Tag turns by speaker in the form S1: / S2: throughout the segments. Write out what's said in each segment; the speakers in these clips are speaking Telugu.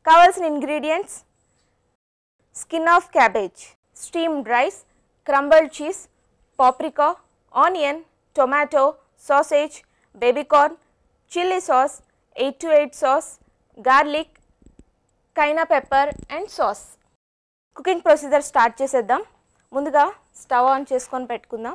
S1: కావాల్సిన ingredients skin of cabbage, steamed rice, crumbled cheese, paprika, onion, tomato, sausage, baby corn, chili sauce, 8 to 8 sauce, garlic, kaina pepper and sauce. Cooking procedure start చేసేద్దాం. ముందుగా స్టవ్ ఆన్ చేసుకొని పెట్టుకుందాం.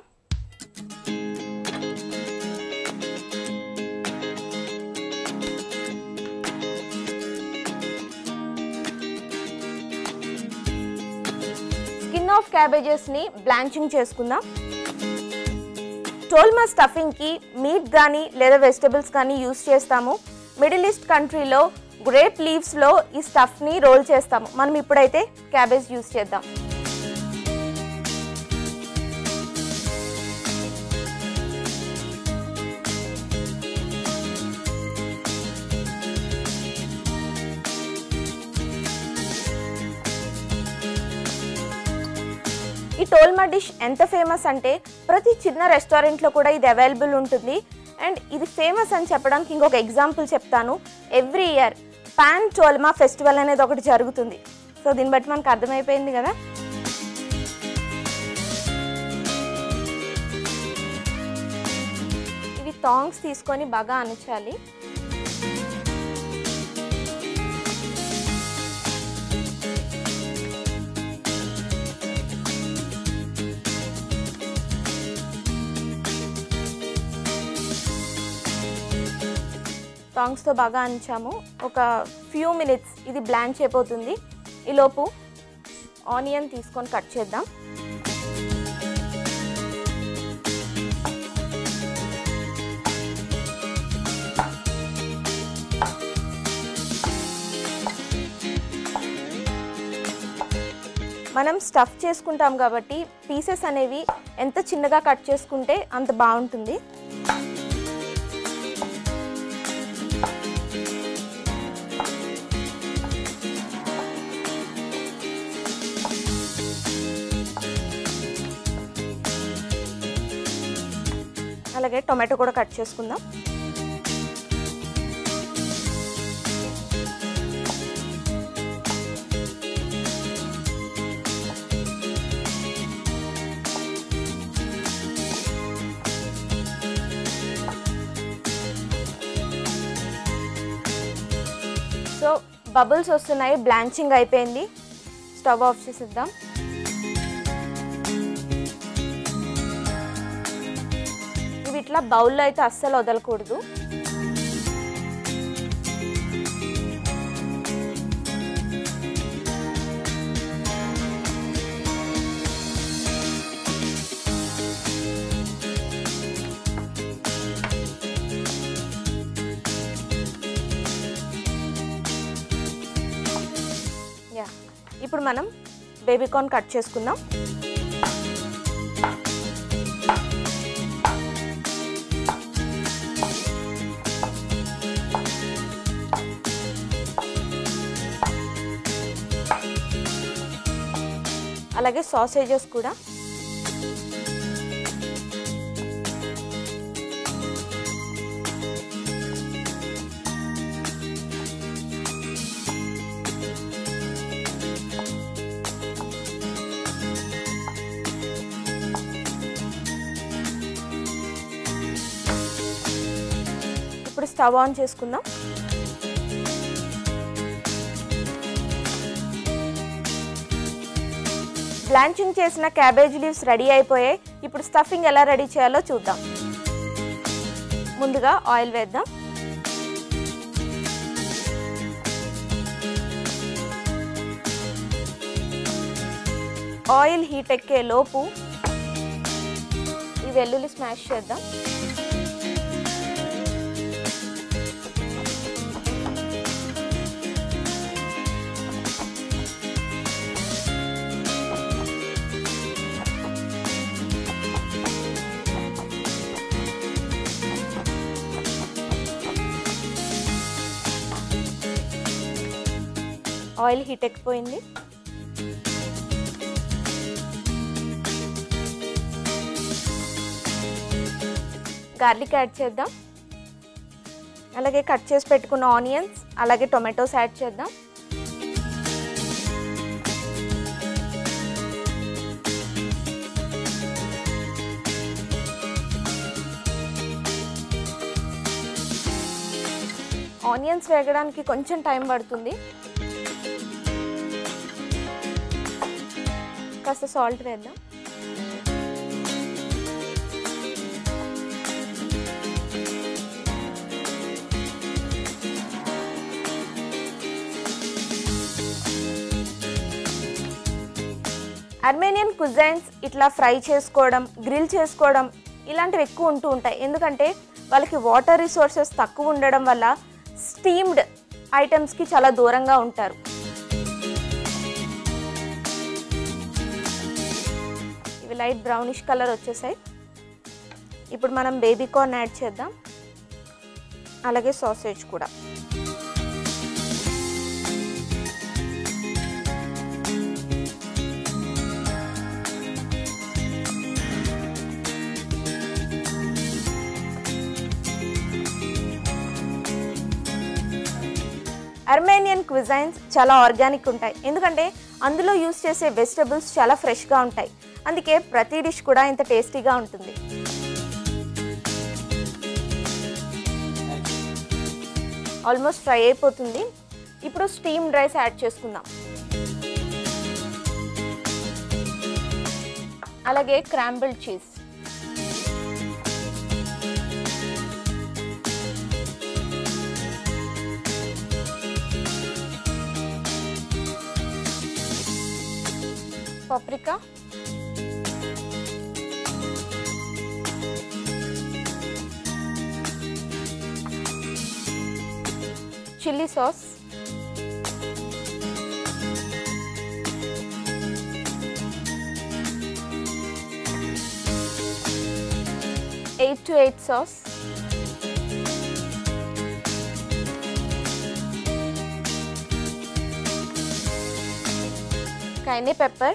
S1: స్కిన్ ఆఫ్ క్యాబేజెస్ని బ్లాంచింగ్ చేసుకుందాం. టోల్మా స్టఫింగ్కి మీట్ కానీ లేదా వెజిటబుల్స్ కానీ యూస్ చేస్తాము. మిడిల్ ఈస్ట్ కంట్రీలో గ్రేప్ లీవ్స్లో ఈ స్టఫ్ని రోల్ చేస్తాము. మనం ఇప్పుడైతే క్యాబేజ్ యూస్ చేద్దాం. ఈ టోల్మా డిష్ ఎంత ఫేమస్ అంటే ప్రతి చిన్న రెస్టారెంట్లో కూడా ఇది అవైలబుల్ ఉంటుంది. అండ్ ఇది ఫేమస్ అని చెప్పడానికి ఇంకొక ఎగ్జాంపుల్ చెప్తాను. Every year pan Tolma festival అనేది ఒకటి జరుగుతుంది. సో దీన్ని బట్టి మనకు అర్థమైపోయింది కదా. ఇవి థాంగ్స్ తీసుకొని బాగా అణచాలి. టాంగ్స్తో బాగా అంచాము. ఒక ఫ్యూ మినిట్స్ ఇది బ్లాంచ్ అయిపోతుంది. ఈలోపు ఆనియన్ తీసుకొని కట్ చేద్దాం. మనం స్టఫ్ చేసుకుంటాం కాబట్టి పీసెస్ అనేవి ఎంత చిన్నగా కట్ చేసుకుంటే అంత బాగుంటుంది. అలాగే టొమాటో కూడా కట్ చేసుకుందాం. సో బబుల్స్ వస్తున్నాయి, బ్లాంచింగ్ అయిపోయింది. స్టవ్ ఆఫ్ చేసేద్దాం. ఇట్లా బౌల్లో అయితే అస్సలు వదలకూడదు. ఇప్పుడు మనం బేబీ కార్న్ కట్ చేసుకుందాం. అలాగే సాసేజెస్ కూడా. ఇప్పుడు స్టవ్ ఆన్ చేసుకుందాం. బ్లాంచింగ్ చేసిన క్యాబేజ్ లీవ్స్ రెడీ అయిపోయాయి. ఇప్పుడు స్టఫింగ్ ఎలా రెడీ చేయాలో చూద్దాం. ముందుగా ఆయిల్ వేద్దాం. ఆయిల్ హీట్ ఎక్కే లోపు ఈ వెల్లుల్లి స్మాష్ చేద్దాం. ఆయిల్ హీట్ ఎక్కిపోయింది. గార్లిక్ యాడ్ చేద్దాం. అలాగే కట్ చేసి పెట్టుకున్న ఆనియన్స్, అలాగే టొమాటోస్ యాడ్ చేద్దాం. ఆనియన్స్ వేగడానికి కొంచెం టైం పడుతుంది. కాస్త సాల్ట్ వేద్దాం. అర్మేనియన్ కుజైన్స్ ఇట్లా ఫ్రై చేసుకోవడం, గ్రిల్ చేసుకోవడం ఇలాంటివి ఎక్కువ ఉంటూ ఉంటాయి. ఎందుకంటే వాళ్ళకి వాటర్ రిసోర్సెస్ తక్కువ ఉండడం వల్ల స్టీమ్డ్ ఐటమ్స్కి చాలా దూరంగా ఉంటారు. ఇవి లైట్ బ్రౌనిష్ కలర్ వచ్చేసాయి. ఇప్పుడు మనం బేబీ కార్న్ యాడ్ చేద్దాం, అలాగే సాసేజ్ కూడా. అర్మేనియన్ క్విజైన్స్ చాలా ఆర్గానిక్ ఉంటాయి, ఎందుకంటే అందులో యూస్ చేసే వెజిటబుల్స్ చాలా ఫ్రెష్గా ఉంటాయి. అందుకే ప్రతి డిష్ కూడా ఇంత టేస్టీగా ఉంటుంది. ఆల్మోస్ట్ ఫ్రై అయిపోతుంది. ఇప్పుడు స్టీమ్డ్ రైస్ యాడ్ చేసుకుందాం. అలాగే crumbled cheese. paprika, chili sauce, eight to eight sauce, cayenne pepper,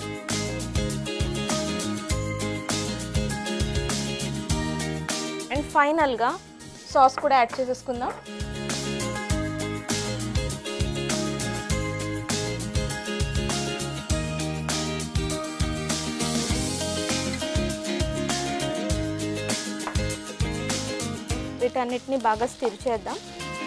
S1: and ఫైనల్గా సాస్ కూడా యాడ్ చేసేసుకుందాం. వీటన్నిటిని బాగా స్టిర్ చేద్దాం.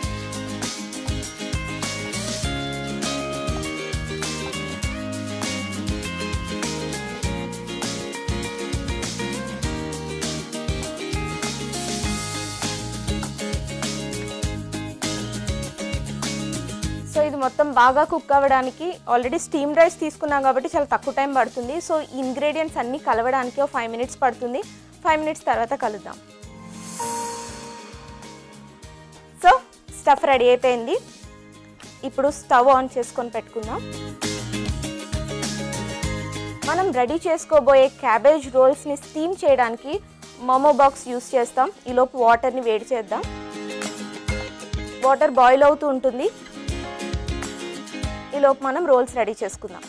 S1: సో ఇది మొత్తం బాగా కుక్ అవ్వడానికి ఆల్రెడీ స్టీమ్ రైస్ తీసుకున్నాం కాబట్టి చాలా తక్కువ టైం పడుతుంది. సో ఈ ఇంగ్రీడియంట్స్ అన్నీ కలవడానికి ఒక 5 minutes పడుతుంది. 5 minutes తర్వాత కలుద్దాం. సో స్టఫ్ రెడీ అయిపోయింది. ఇప్పుడు స్టవ్ ఆన్ చేసుకొని పెట్టుకుందాం. మనం రెడీ చేసుకోబోయే క్యాబేజ్ రోల్స్ని స్టీమ్ చేయడానికి మోమో బాక్స్ యూస్ చేస్తాం. ఈలోపు వాటర్ని వేడి చేద్దాం. వాటర్ బాయిల్ అవుతూ ఉంటుంది. ఈలోపు మనం రోల్స్ రెడీ చేసుకుందాం.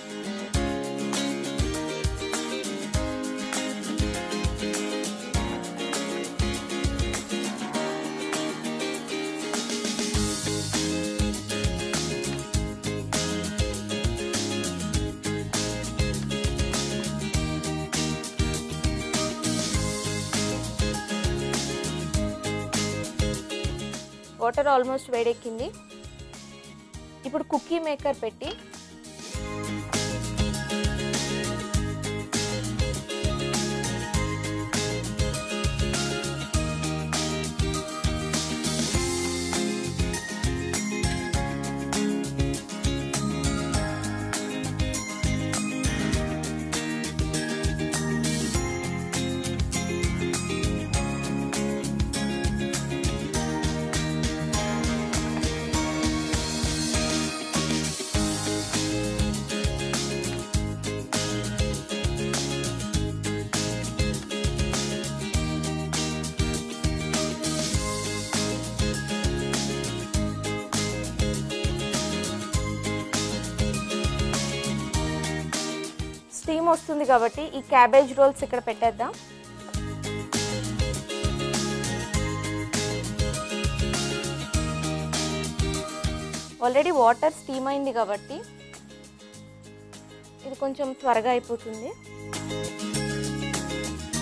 S1: వాటర్ ఆల్మోస్ట్ వేడెక్కింది. ఇప్పుడు కుకీ మేకర్ పెట్టి స్టీమ్ వస్తుంది కాబట్టి ఈ క్యాబేజ్ రోల్స్ ఇక్కడ పెట్టేద్దాం. ఆల్రెడీ వాటర్ స్టీమ్ అయింది కాబట్టి ఇది కొంచెం త్వరగా అయిపోతుంది.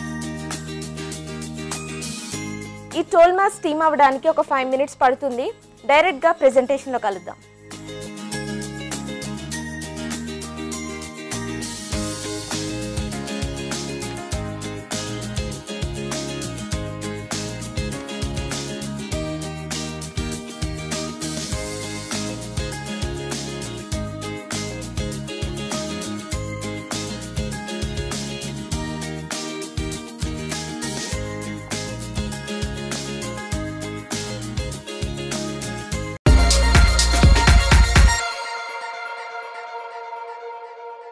S1: ఈ టోల్మా స్టీమ్ అవ్వడానికి ఒక 5 minutes పడుతుంది. డైరెక్ట్గా ప్రెజెంటేషన్లో కలుద్దాం.